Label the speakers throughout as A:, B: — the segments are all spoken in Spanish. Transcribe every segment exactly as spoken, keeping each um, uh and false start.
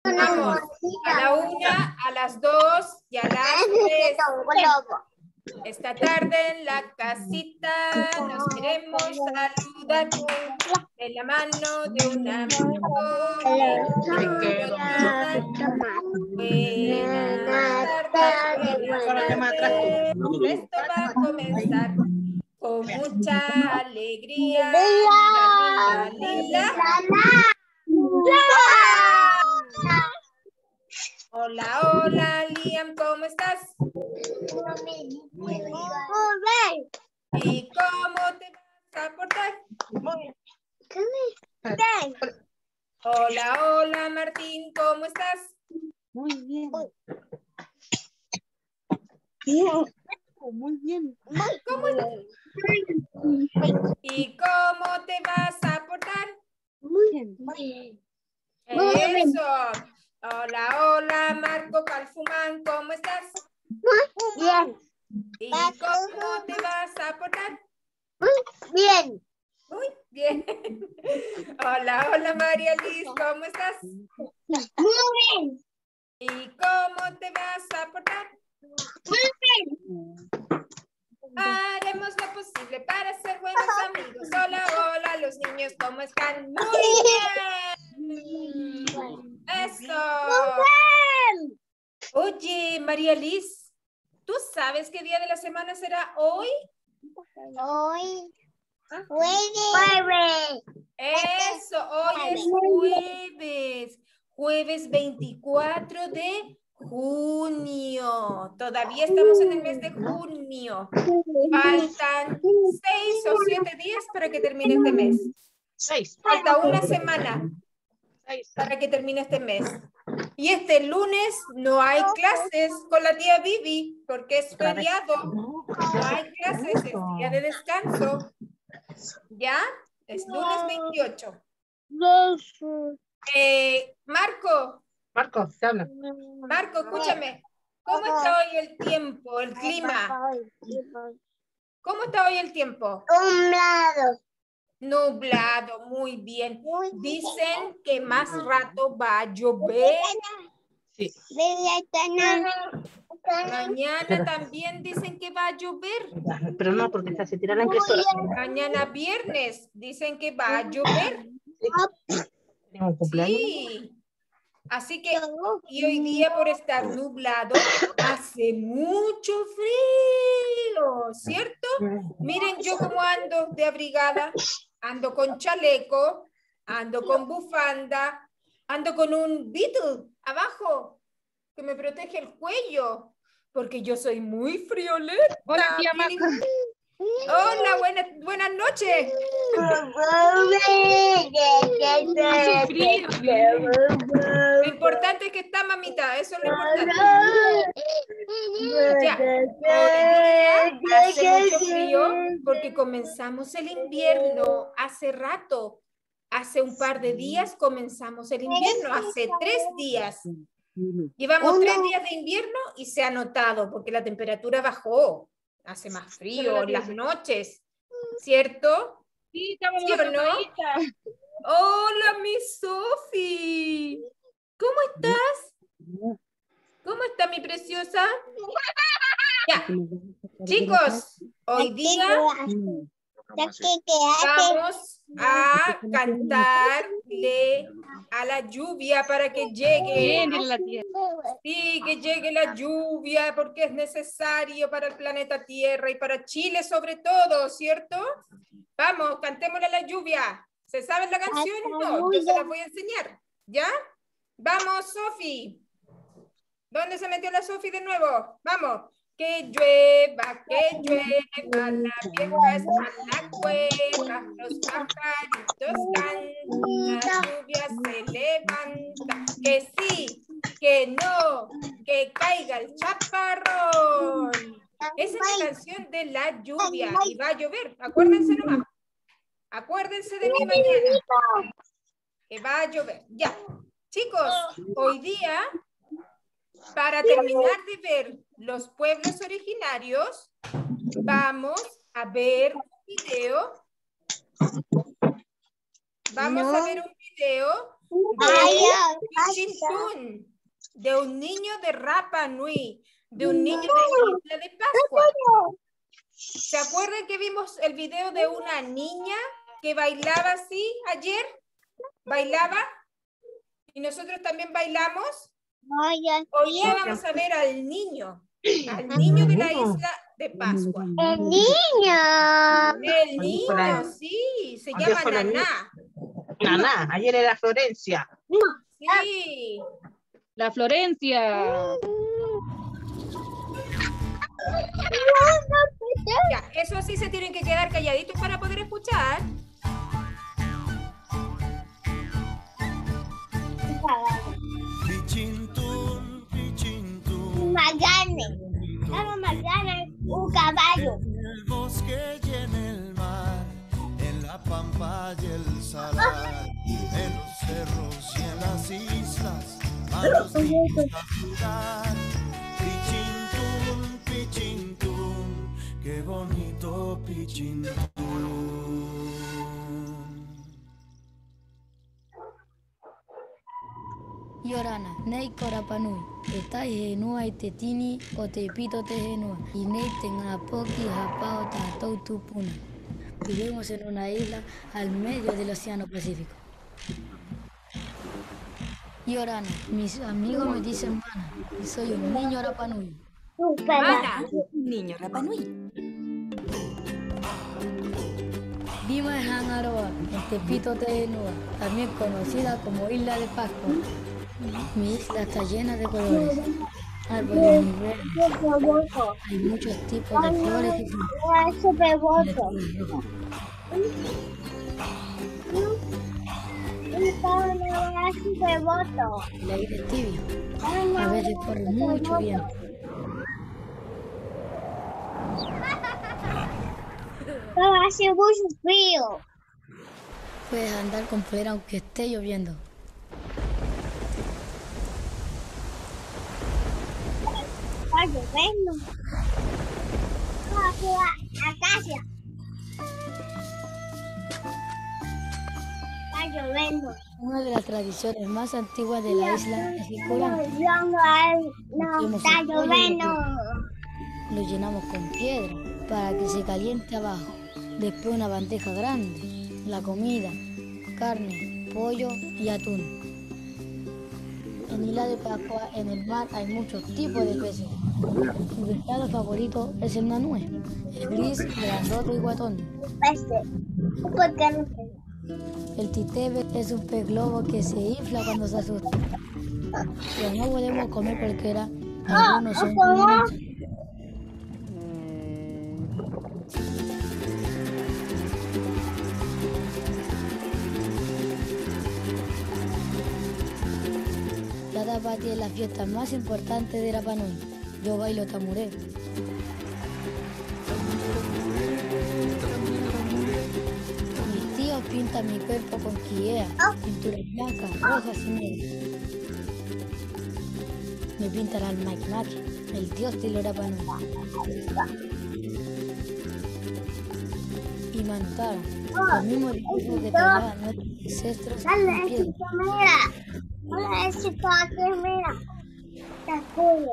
A: Vamos, a la una, a las dos y a las tres. Esta tarde en la casita nos queremos saludar de la mano de un amigo. Buenas tardes, esto va a comenzar con mucha alegría. Lila, lila, lila. Hola, hola, Liam, ¿cómo estás? Muy bien. ¿Y cómo te vas a portar? Muy bien. Hola, hola, Martín, ¿cómo estás?
B: Muy bien. Bien. Muy bien.
A: ¿Cómo estás? ¿Y cómo te vas a portar?
B: Muy bien.
A: Eso. Hola, hola, Marco Calfumán, ¿cómo estás?
C: Muy bien.
A: ¿Y cómo te vas a portar?
C: Muy bien.
A: Muy bien. Hola, hola, María Liz, ¿cómo estás?
C: Muy bien.
A: ¿Y cómo te vas a portar?
C: Muy bien.
A: Haremos lo posible para ser buenos amigos. Hola, hola, los niños, ¿cómo están? Muy bien. Eso. Oye, María Liz, ¿tú sabes qué día de la semana será hoy?
C: Hoy. Jueves.
A: Eso, hoy es jueves. Jueves veinticuatro de junio. Todavía estamos en el mes de junio. Faltan seis o siete días para que termine este mes.
B: Seis.
A: Falta una semana para que termine este mes. Y este lunes no hay clases con la tía Vivi porque es feriado. No hay clases, es día de descanso. ¿Ya? Es lunes veintiocho. Eh, Marco.
B: Marco, te habla.
A: Marco, escúchame. ¿Cómo está hoy el tiempo, el clima? ¿Cómo está hoy el tiempo?
C: Nublado.
A: Nublado, muy bien. Dicen que más rato va a llover.
B: Sí.
A: Mañana también dicen que va a llover.
B: Pero no, porque se tira la impresora.
A: Mañana viernes dicen que va a llover.
B: Tengo un cumpleaños.
A: Sí. Así que, y hoy día por estar nublado, hace mucho frío, ¿cierto? Miren yo cómo ando de abrigada, ando con chaleco, ando con bufanda, ando con un Beetle abajo que me protege el cuello, porque yo soy muy friolenta.
B: Hola, tía
A: Bien,
B: Maca.
A: hola, buenas, buenas noches.
B: Hace frío.
A: Lo importante es que está, mamita, eso es lo importante. Ya, hoy día hace mucho frío porque comenzamos el invierno hace rato. Hace un par de días comenzamos el invierno, hace tres días. Llevamos tres días de invierno y se ha notado porque la temperatura bajó. Hace más frío en las noches, ¿cierto?
B: Sí, estamos
A: ¿Sí o no? Hola, mi Sofi. ¿Cómo estás? ¿Cómo está mi preciosa? Ya, chicos, hoy día vamos a cantarle a la lluvia para que llegue. Sí, que llegue la lluvia porque es necesario para el planeta Tierra y para Chile sobre todo, ¿cierto? Vamos, cantémosle a la lluvia. ¿Se sabe la canción? No, yo se las voy a enseñar. ¿Ya? Vamos, Sofi. ¿Dónde se metió la Sofi de nuevo? Vamos. Que llueva, que llueva, la vieja está en la cueva, los pajaritos cantan, la lluvia se levanta. Que sí, que no, que caiga el chaparrón. Esa es la canción de la lluvia y va a llover. Acuérdense nomás. Acuérdense de mí mañana. Que va a llover. Ya. Chicos, hoy día, para terminar de ver los pueblos originarios, vamos a ver un video. Vamos a ver un video Pichintún, de un niño de Rapa Nui, de un niño de Isla de Pascua. ¿Se acuerdan que vimos el video de una niña que bailaba así ayer? ¿Bailaba? ¿Y nosotros también bailamos? Hoy día vamos a ver al niño, al niño de la Isla de Pascua.
C: El niño.
A: El niño, sí, se llama Naná.
B: Naná, ayer era Florencia.
A: Sí.
D: La Florencia.
A: Ya, eso sí se tienen que quedar calladitos para poder escuchar.
E: Pichintún, pichintún.
C: Magane. Vamos Magane, un caballo.
E: En el bosque y en el mar, en la pampa y el salar, en los cerros y en las islas, a los niños a jugar. Pichintún, pichintún, qué bonito pichintún.
F: Yorana, nei korapanui, etai he nua i te tini o te pito te he nua, y nei te ngā poki hapao tātou tupuna. Vivimos en una isla al medio del Océano Pacífico. Yorana, mis amigos me dicen Mana, y soy un niño Rapanui.
A: Mana.
G: Niño Rapanui.
F: Vivo en Hangaroa, en Tepito Tehenua, también conocida como Isla de Pascua. Mi isla está llena de colores, árboles muy verdes. Hay muchos tipos de flores y frutas. El aire es tibio, a veces corre mucho viento.
C: Hace mucho frío.
F: Puedes andar con polera aunque esté lloviendo.
C: Está lloviendo. Vamos a casa. Está lloviendo.
F: Una de las tradiciones más antiguas de la isla es el colante.
C: No, está lloviendo.
F: Lo llenamos con piedra para que se caliente abajo. Después una bandeja grande, la comida, carne, pollo y atún. En Isla de Pascua, en el mar, hay muchos tipos de peces. Mi pescado favorito es el nanúe, el gris, grandote y guatón.
C: ¿Por qué no sé?
F: El titebe es un pez globo que se infla cuando se asusta. Pero no podemos comer cualquiera, algunos son venenosos. La tapati es la fiesta más importante de Rapanui. Yo bailo tamuré. Mis tíos pintan mi cuerpo con quillea, pinturas blancas, rojas y negras. Me pintan al Makimaki, el dios de los Rapanui. Y Manutara, los mismos dibujos que pegaban nuestros ancestros en piedra.
C: Hola, ese paquete, mira. Está cool.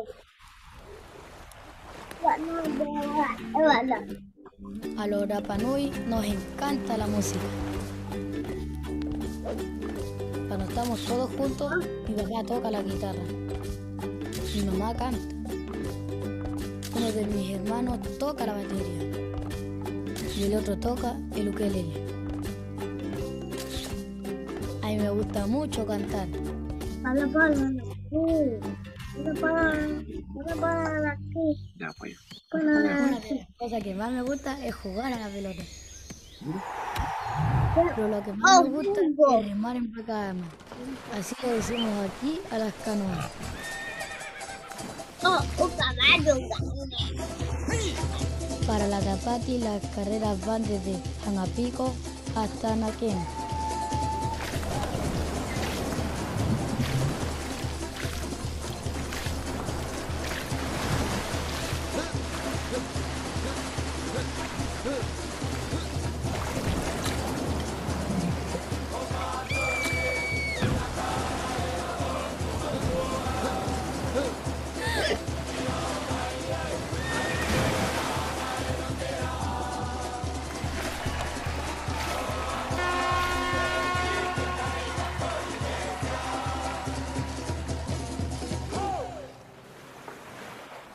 F: A los Rapanui nos encanta la música. Cuando estamos todos juntos, mi papá toca la guitarra. Mi mamá canta. Uno de mis hermanos toca la batería. Y el otro toca el ukelele. A mí me gusta mucho cantar.
C: Hola, hola, hola, hola, aquí.
B: Ya, pues.
F: Una de las cosas que más me gusta es jugar a la pelota. Pero lo que más me gusta es remar en Pacama. Así le decimos aquí a las canoas.
C: Oh, un caballo.
F: Para la tapati las carreras van desde Anapico hasta Anaquén.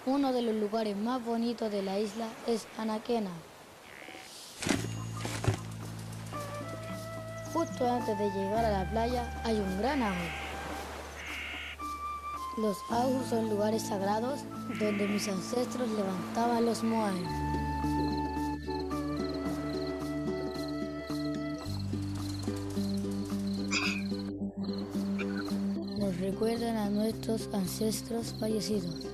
F: Uno de los lugares más bonitos de la isla es Anaquena. Justo antes de llegar a la playa hay un gran ajo. Los ajos son lugares sagrados donde mis ancestros levantaban los moais. Nos recuerdan a nuestros ancestros fallecidos.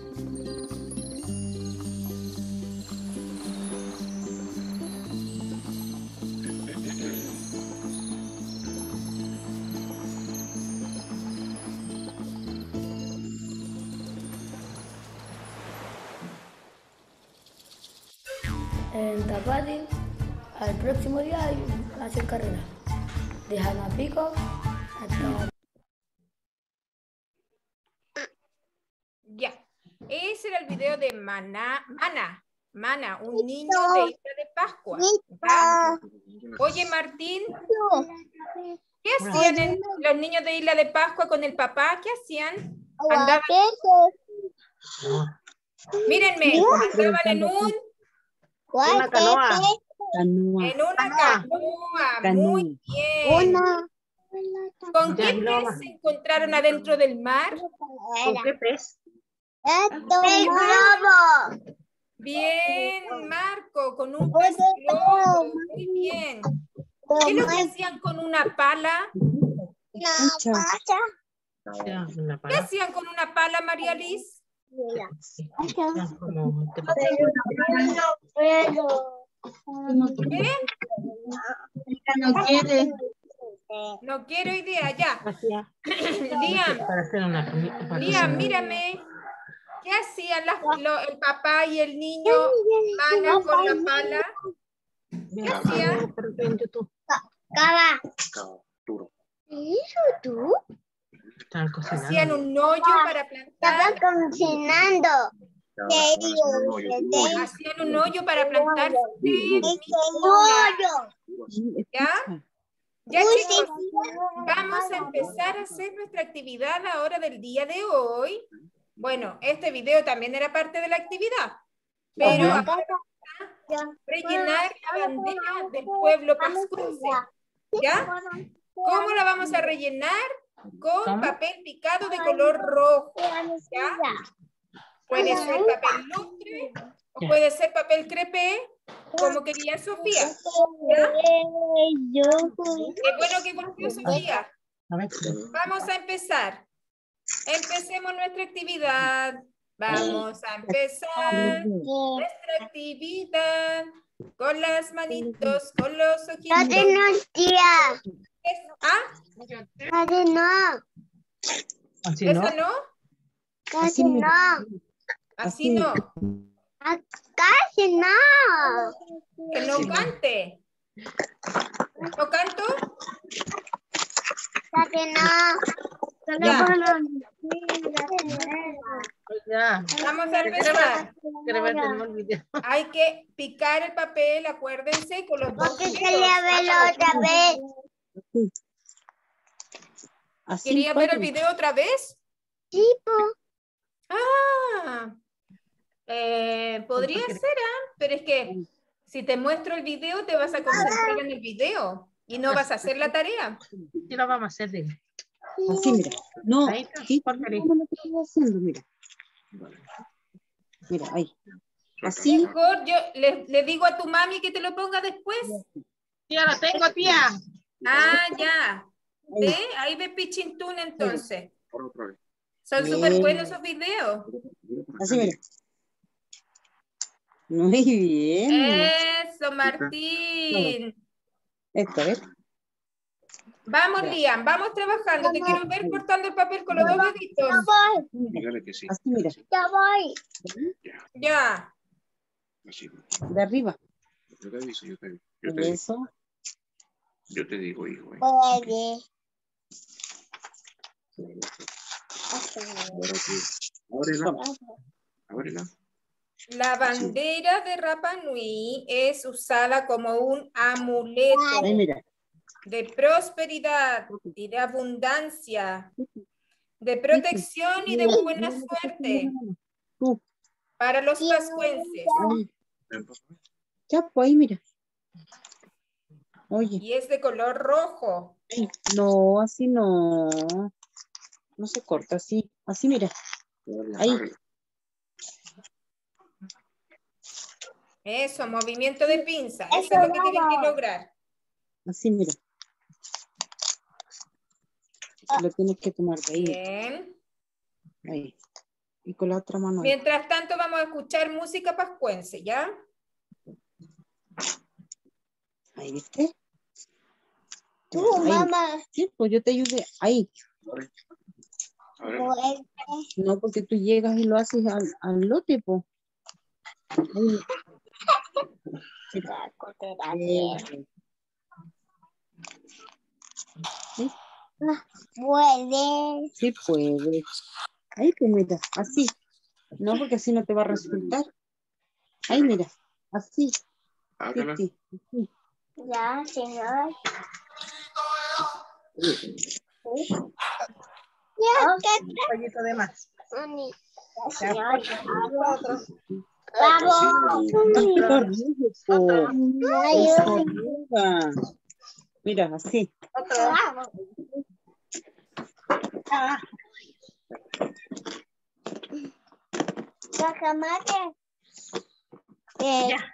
F: En Tapati, al próximo día hay hacer carrera. De Janapico hasta...
A: Ya. Ese era el video de Mana, Mana, Mana, un niño de Isla de Pascua. ¿Ya? Oye, Martín, ¿qué hacían en- los niños de Isla de Pascua con el papá? ¿Qué hacían? Andaban, mírenme, andaban en un,
B: Una canoa.
G: Canoa.
A: en una canoa. Muy bien. ¿Con qué
B: Ya, no.
A: pez se encontraron adentro del mar?
B: ¿Con qué pez?
A: Bien, Marco, con un pez globo. Muy bien. ¿Qué es lo que hacían con una pala?
G: Mucha.
B: Ya, una
A: ¿Qué
B: pala.
A: hacían con una pala, María Liz?
B: Sí, ya, como te pasa.
A: ¿Qué?
G: No quiere.
A: No quiero idea, ya.
B: Hacía
A: Liam,
B: para hacer una comida. para
A: Liam,
B: cocinar.
A: mírame. ¿Qué hacían las- lo- el papá y el niño Mana con la pala?
B: Mira,
A: hacía?
B: vamos a ver en YouTube. Estaban cocinando.
A: Hacían un hoyo para plantar.
C: cocinando.
A: Hacían un hoyo para plantar semillas. ¿Ya? Ya, chicos, vamos a empezar a hacer nuestra actividad ahora del día de hoy. Bueno, este video también era parte de la actividad, pero
G: Ajá.
A: ahora vamos a rellenar la bandera del pueblo pascuense. ¿Ya? ¿Cómo la vamos a rellenar? Con
B: ¿Cómo?
A: papel picado de color rojo. ¿Ya? Puede ser papel lustre o
B: Ya.
A: puede ser papel crepé, como quería Sofía. ¿Ya? Qué bueno que volvió Sofía.
B: A ver.
A: Vamos a empezar. Empecemos nuestra actividad. Vamos a empezar nuestra actividad con las manitos, con los ojitos. ¿Ah?
B: Así no.
A: ¿Esa no?
C: Casi no.
A: Así no.
C: Casi no.
A: Que no cante. ¿No canto?
C: Casi no.
A: Ya.
B: Ya.
A: Vamos a empezar.
B: Quiero ver de nuevo el video.
A: Hay que picar el papel, acuérdense, con los dos
C: Porque
A: dedos.
C: quería verlo otra vez.
G: Así.
A: ¿Quería ver el video otra vez?
C: Sí, po.
A: Ah, eh, podría ser, ¿ah? Pero es que si te muestro el video, te vas a concentrar en el video y no vas a hacer la tarea.
B: Sí, lo vamos a hacer. Dile.
G: Así, mira. No,
B: Ahí,
G: sí,
B: por querer.
G: ¿cómo lo estoy haciendo? Mira. Mira, ahí. Así.
A: Mejor yo le, le digo a tu mami que te lo ponga después.
B: Ya lo tengo, tía.
A: Ah, ya. ¿Ve? Ahí ve Pichintún entonces. Son súper
G: Bien.
A: buenos esos videos.
G: Así, mira. Muy bien.
A: Eso, Martín.
G: Esto, ¿ves?
A: Vamos, Liam, vamos trabajando. Te quiero ver cortando el papel con los dos deditos.
C: Ya voy.
H: Dígale que sí.
G: Así, mira.
C: Ya voy.
A: Ya.
H: Así.
G: De arriba.
H: Yo te aviso, yo te aviso. Yo te,
G: Eso.
H: yo te digo, hijo. ¿eh?
C: Puede.
H: Ahora sí. Ábrela. Ábrela.
A: La bandera de Rapa Nui es usada como un amuleto
G: Ahí, mira.
A: de prosperidad y de abundancia, de protección y de buena suerte.
G: Tú.
A: Para los pascuenses.
G: Ahí. Ya, pues ahí, mira. Oye.
A: Y es de color rojo.
G: Ay, no, así no. No se corta así. Así, mira. Ahí.
A: Eso, movimiento de pinza. Eso es lo que tienen que lograr.
G: Así, mira. Lo tienes que tomar de ahí.
A: Bien.
G: Ahí. Y con la otra mano. Ahí.
A: Mientras tanto, vamos a escuchar música pascuense, ¿ya?
G: Ahí, ¿viste?
C: Tú,
G: Ahí.
C: mamá.
G: Sí, pues yo te ayudé. Ahí. No, porque tú llegas y lo haces al, al lote, pues. Ahí. Sí. ¿Sí?
C: Puede.
G: Sí, puede. Ahí, pues mira, así. No, porque así no te va a resultar. Ahí, mira, así. Sí,
H: Hágala.
G: sí, sí.
C: Ya, señor.
B: Un poquito de más. Ya, otro.
C: Vamos.
G: Ay, qué horrible, po. Es horrible. Mira, así.
B: Otro. Ah,
C: Cacamate.
B: ya.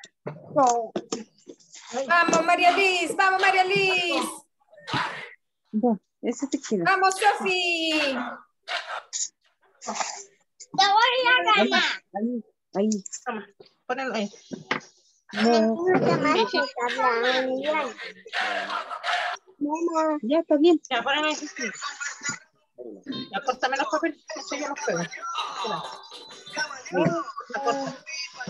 A: Vamos, María Liz. Vamos, María Liz.
G: Ya, ese te queda.
A: Vamos, Sofi.
C: Te voy a
G: Ahí,
C: ganar.
G: ahí, ahí.
B: Toma, ponelo ahí.
G: No,
C: Mamá.
G: ya está bien.
B: Ya, ponelo ahí. Ya, córtame los papeles. Eso yo los pego. Espera. La corta.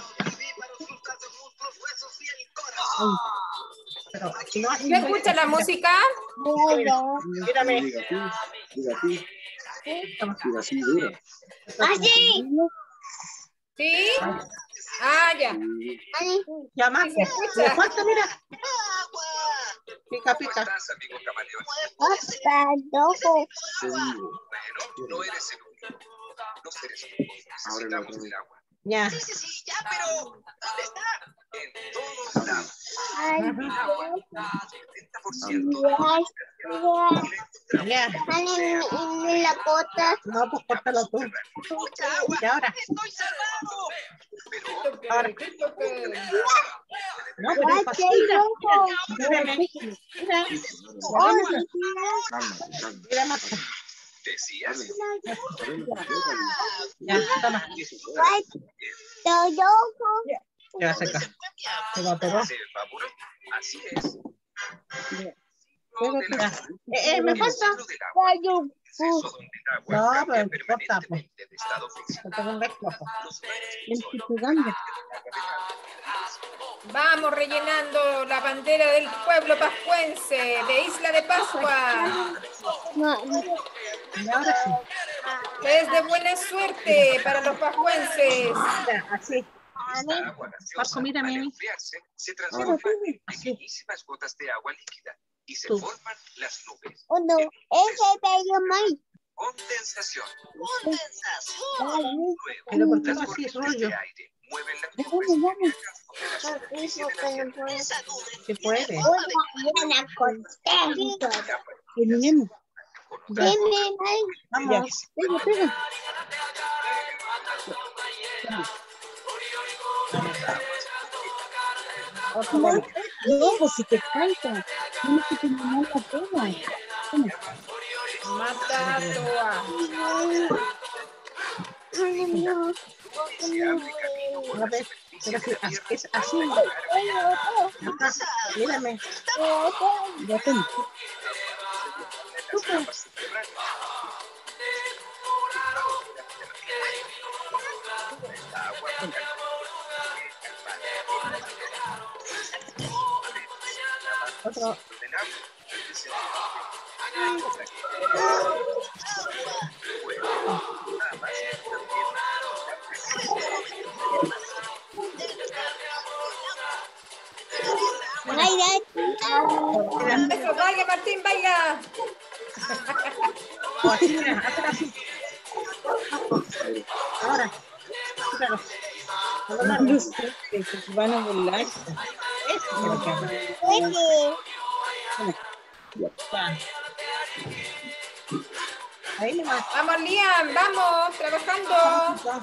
B: Pero si no así.
A: ¿Se escucha la música?
B: Mírame.
H: Diga tú, diga tú,
B: Toma.
H: diga así, dura.
C: Así.
A: ¿Sí? Ah, ya.
B: Ya más.
A: Sí se escucha.
B: Le falta, mira. Pica, pica.
C: Hasta dojo.
H: No eres el único. Los seres humanos necesitamos del agua.
B: Ya.
H: Sí, sí, sí, ya, pero ¿dónde está? En todos lados.
C: Ay,
H: setenta por ciento de la
C: ya.
B: Ya.
C: Están en, en la bota.
B: No, pues córtalo tú. Y ahora.
H: ¡Estoy salvado! Pero
B: Ahora.
A: Esto que-
B: No, pero es fácil. Mira. Mírame. Mira.
H: calma, calma.
B: Mira, más.
H: Decías.
B: Ya, toma.
C: Todo.
B: Ya, seca. Se va a pegar.
H: Así es.
B: Ya. Eh, eh, me falta.
C: Gallo.
B: No, pero corta, pues. No te pongas loco.
G: Estoy pegando.
A: Vamos rellenando la bandera del pueblo pascuense de Isla de Pascua.
B: Y ahora sí.
A: Es de buena suerte para los pascuenses.
B: Ya, así. Paso, mírame a mí.
H: Se transforman en pequeñísimas gotas de agua líquida y se
B: Tú.
H: forman las nubes.
C: Uno. Ese bello más.
H: Condensación.
B: Pero ¿por qué no
H: Las
B: así es
H: corrientes
B: rollo?
H: de aire mueven las
G: Vamos,
H: nubes
G: vamos.
H: y la superficie de la tierra.
B: Se puede.
C: Una contenta.
G: Terminemos.
C: Dime, ay.
B: Vamos.
G: Pega, pega.
B: Otro gol.
G: No, pues si te falta. Tienes que terminar la pega. Toma.
A: Mata toa.
B: A ver, pero si as- es así. Acá, mírame.
G: Ya toma.
B: Otro.
A: Eso, baila, Martín, baila.
B: O así, mira, hazlo así. Ahora. Quítalo.
G: No lo sé, que se van a volar.
B: Eso es lo que hago. Ya. Ahí nomás.
A: Vamos, Liam, vamos, trabajando.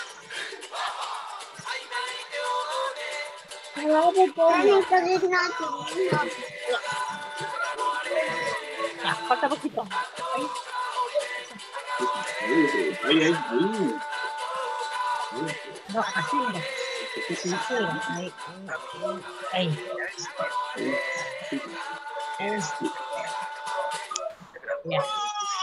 B: Ya, falta poquito. Ahí.
I: Ahí, ahí, ahí.
B: No, así mira. Así mira. Ahí. Ahí. Eso. Ya.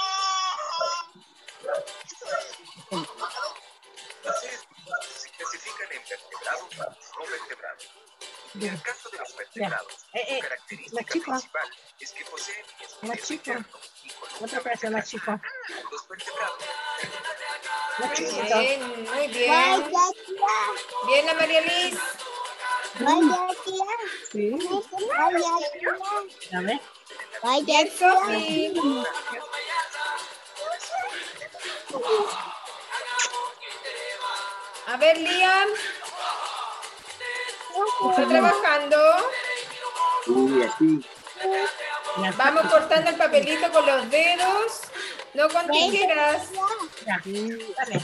H: Los seres vivos se clasifican en vertebrados y no vertebrados. En el caso de los vertebrados,
B: Eh, eh,
H: su característica
B: más chico.
H: principal es que poseen
B: Más
H: esqueleto
B: chico.
H: interno y columna
B: Otra frase más chico.
H: Los vertebrados
B: Más
A: Muy
B: chiquito.
A: bien, muy bien. Bien, la María Liz.
G: Sí.
B: A ver.
A: Bien, Sofi. A ver, Liam. ¿Está trabajando?
I: Sí, así.
B: Ya.
A: Vamos cortando el papelito con los dedos, no con tijeras.
B: Ya. Dale.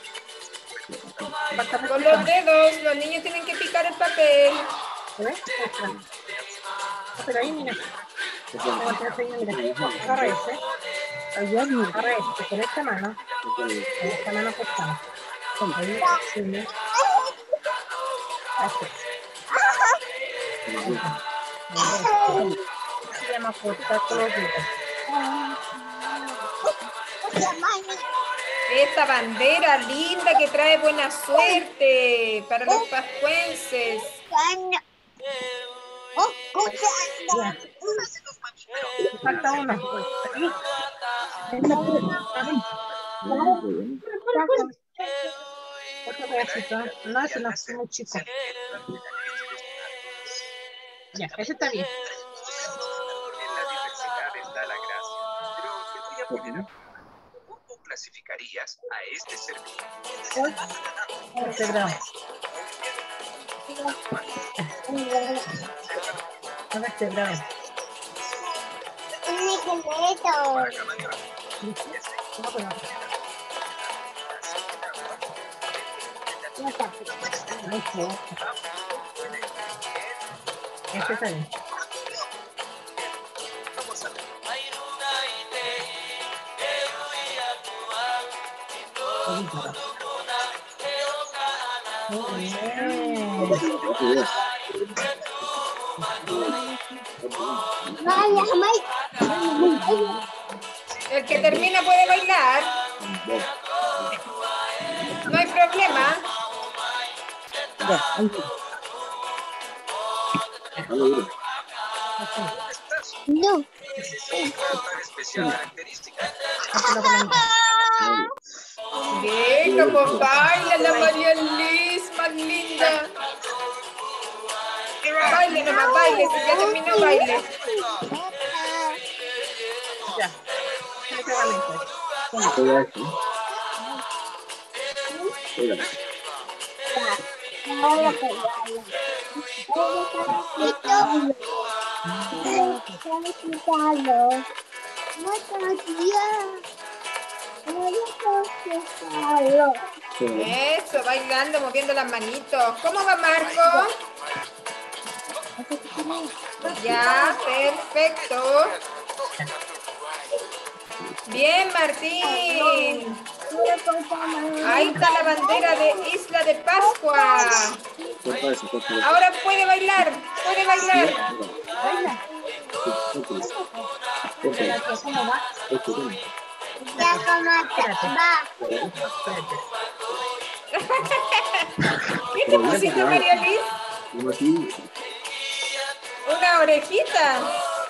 B: Falta más
A: Con
B: chico.
A: los dedos, los niños tienen que picar el papel.
B: ¿Ves? Extra. Ah, pero ahí, mira. Como te enseño, mira. Agarra ese.
G: Allá mira.
B: Agarra este. Con esta mano. Con esta mano cortada. Ahí, sí, mira. Así. Se llama cortar con los dedos.
A: Esta bandera linda que trae buena suerte para los pascuenses.
B: Ya. Falta uno. Otro pedacito. No, ese no es muy chico. Ya, ese está bien.
H: en la diversidad está la gracia. Pero te voy a poner a prueba. ¿Cómo clasificarías a este ser vivo?
B: Vertebrado. No vertebrado. No, pero no sé. Este está bien.
H: Vamos a ver.
B: Muy bien.
A: El que termina puede bailar. No hay problema.
G: Ya, ahí.
C: No.
H: Una especial característica.
A: Bien, como baila la María Liz, más linda. Baile nomás, baile, si ya terminó, baile.
B: Ya. Tiene pegamento.
A: Eso, bailando, moviendo las manitos. ¿Cómo va Marco? Ya, perfecto. Bien, Martín. Ahí está la bandera de Isla de Pascua. Ahora puede bailar, puede bailar.
B: ¿Cómo va?
C: Ya, va.
A: ¿Qué te pusiste, María Liz? Una orejita.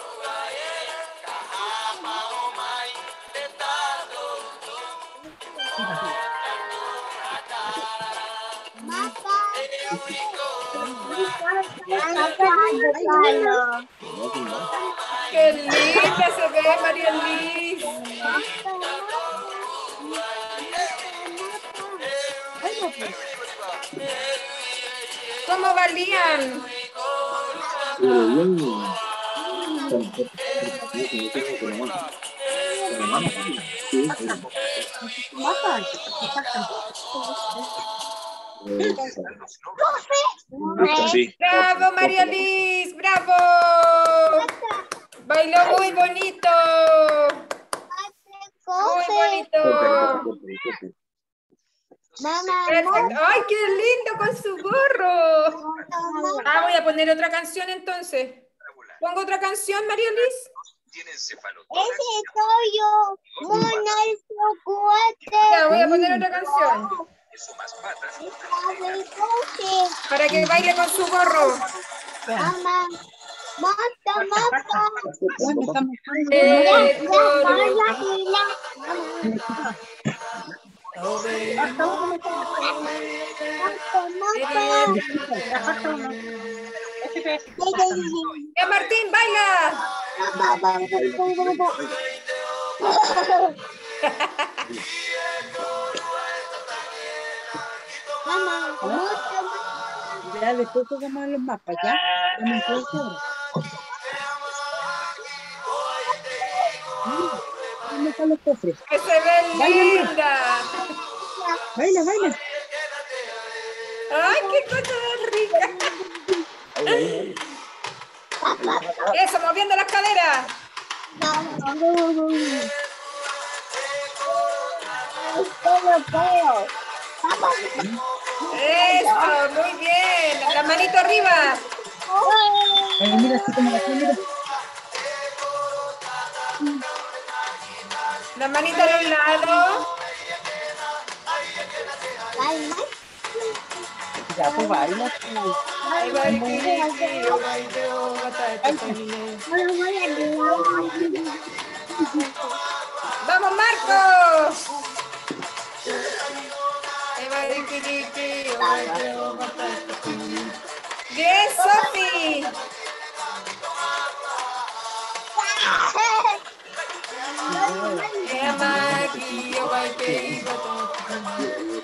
A: Qué linda se ve, María Liz. ¿Cómo valían?
I: Sí.
A: ¡Bravo, María Liz! ¡Bravo! Bailó muy bonito. Muy bonito. Perfecto. ¡Ay, qué lindo con su gorro! Ah, voy a poner otra canción entonces. ¿Pongo otra canción, María Liz?
H: Tienen
C: Ese
H: cefalotórax.
C: soy yo, mona el chocolate.
A: Ya, voy a poner otra canción.
H: Eso más patas.
A: Para que baile con su gorro.
C: Mamá, mata, mata.
G: Bueno, estamos
A: Eh, gorro. Ya, Martín, baila.
G: Ya después jugamos a los mapas, ¿ya? Estamos todos ahora. ¿Dónde están los cofres?
A: Que se ve linda.
G: Baila, baila.
A: Ay, qué cosa más rica. Eso, moviendo las caderas. Eso, muy bien. La manito arriba.
G: Ay, mira, así como la mira.
A: La manito a los lados.
G: Ya, pues baila.
A: Ahí va el kiki, yo bailo, batata, caminé. ¡Vamos, Marcos! Ahí va el kiki, yo bailo, batata, caminé. ¡Bien, Sofi! ¡Eh, Maki, yo bailo, batata, caminé!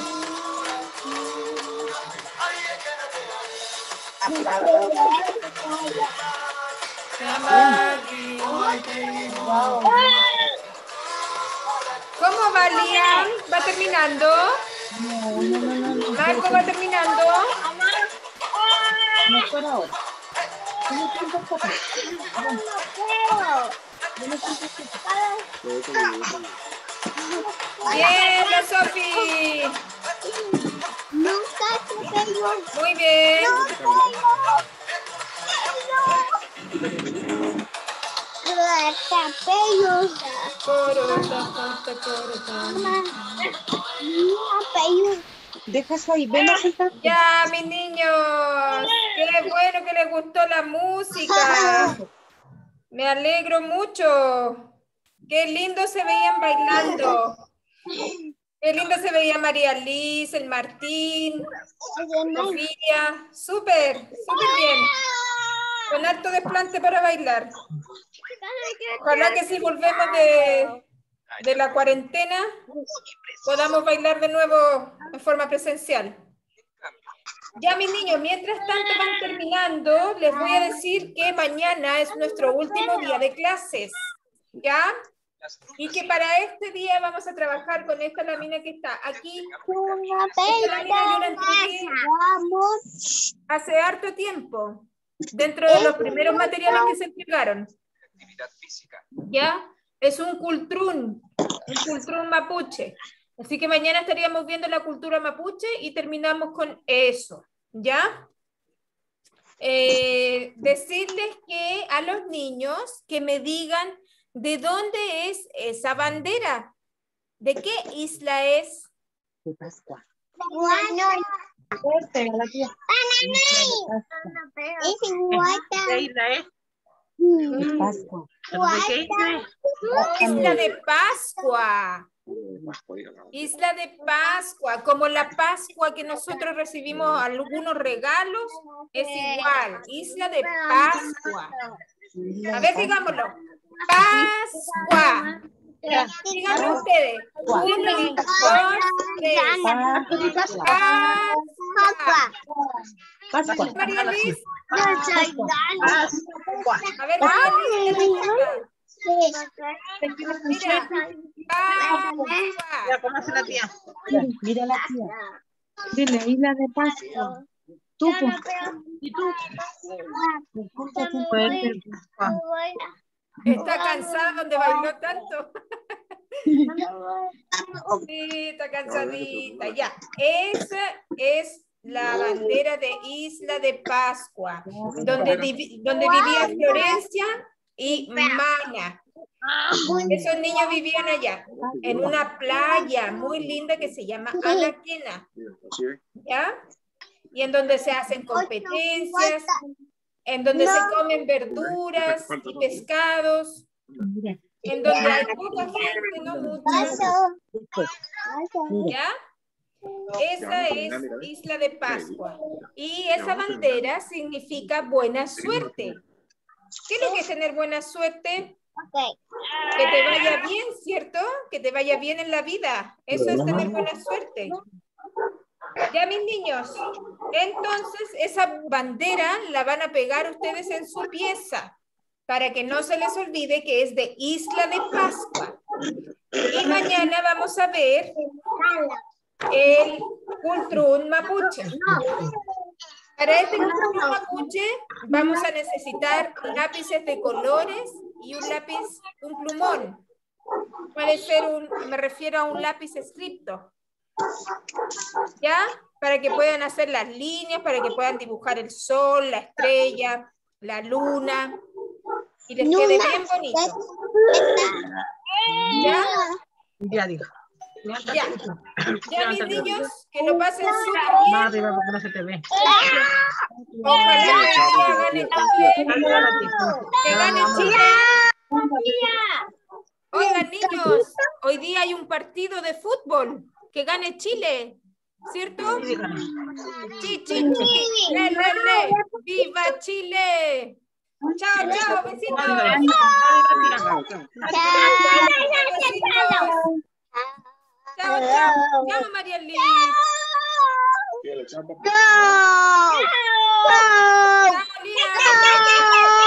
A: ¿Cómo va, Liam? ¿Va terminando?
G: No, no, no, no.
A: ¿Marco va terminando?
G: No es por ahora. ¿Cómo te importa?
A: Bien, la Sofi.
C: Nunca te pego.
A: Muy bien.
G: Deja eso ahí, ven a sentarte.
A: Ya, mis niños. Qué bueno que les gustó la música. Me alegro mucho. Qué lindo se veían bailando. Qué lindo se veía María Liz, el Martín, Sofía. Súper, súper bien. Con alto desplante para bailar. Ojalá que si volvemos de, de la cuarentena podamos bailar de nuevo en forma presencial. Ya, mis niños, mientras tanto van terminando, les voy a decir que mañana es nuestro último día de clases. ¿Ya? Y que para este día vamos a trabajar con esta lámina que está aquí. Esta lámina yo la entregué hace harto tiempo, dentro de los primeros materiales que se entregaron. ¿Ya? Es un cultrún, un cultrún mapuche. Así que mañana estaríamos viendo la cultura mapuche y terminamos con eso. ¿Ya? Eh, decirles que a los niños que me digan ¿de dónde es esa bandera? ¿De qué isla es?
G: De Pascua.
B: ¿Qué isla es?
G: De Pascua.
B: ¿Qué isla es?
A: Isla de Pascua. Isla de Pascua. Como la Pascua que nosotros recibimos algunos regalos, es igual. Isla de Pascua. A ver, digámoslo. Pascua. Díganme ustedes. Uno, dos, tres. Pascua.
G: Pascua.
A: María Liz.
B: Pascua.
A: A ver, María Liz, ¿qué te gusta? Mira, Pascua.
B: Ya, ¿cómo hace la tía?
G: Mira, mira la tía. Dile, isla de Pascua. Tú, pues.
B: ¿Y tú?
G: Puede ser Pascua.
A: Está cansada donde bailó tanto. Sí, está cansadita. Ya, esa es la bandera de Isla de Pascua, donde, divi- donde vivía Florencia y Mana. Esos niños vivían allá, en una playa muy linda que se llama Anaquena. ¿Ya? Y en donde se hacen competencias, en donde se comen verduras y pescados, en donde hay poca gente, no mucha. ¿Ya? Esa es Isla de Pascua. Y esa bandera significa buena suerte. ¿Qué es lo que es tener buena suerte? Que te vaya bien, ¿cierto? Que te vaya bien en la vida. Eso es tener buena suerte. Ya, mis niños. Entonces, esa bandera la van a pegar ustedes en su pieza para que no se les olvide que es de Isla de Pascua. Y mañana vamos a ver el Cultrún Mapuche. Para este Cultrún Mapuche vamos a necesitar lápices de colores y un lápiz, un plumón. Puede ser un, me refiero a un lápiz escrito. ¿Ya? Para que puedan hacer las líneas, para que puedan dibujar el sol, la estrella, la luna, y les quede bien bonito. ¿Ya?
B: Ya, digo.
A: Ya. Ya, mis niños, que lo pasen súper
B: Más
A: bien.
B: arriba porque no se te ve.
A: Ojalá que gane Chile. Que gane Chile. Oigan, niños, hoy día hay un partido de fútbol. Que gane Chile, ¿cierto? Chi, chi, chi. Le, le, le. ¡Viva Chile! Chao, chao, besitos. Chao, chao. Chao, María Liz. Chao, Lía.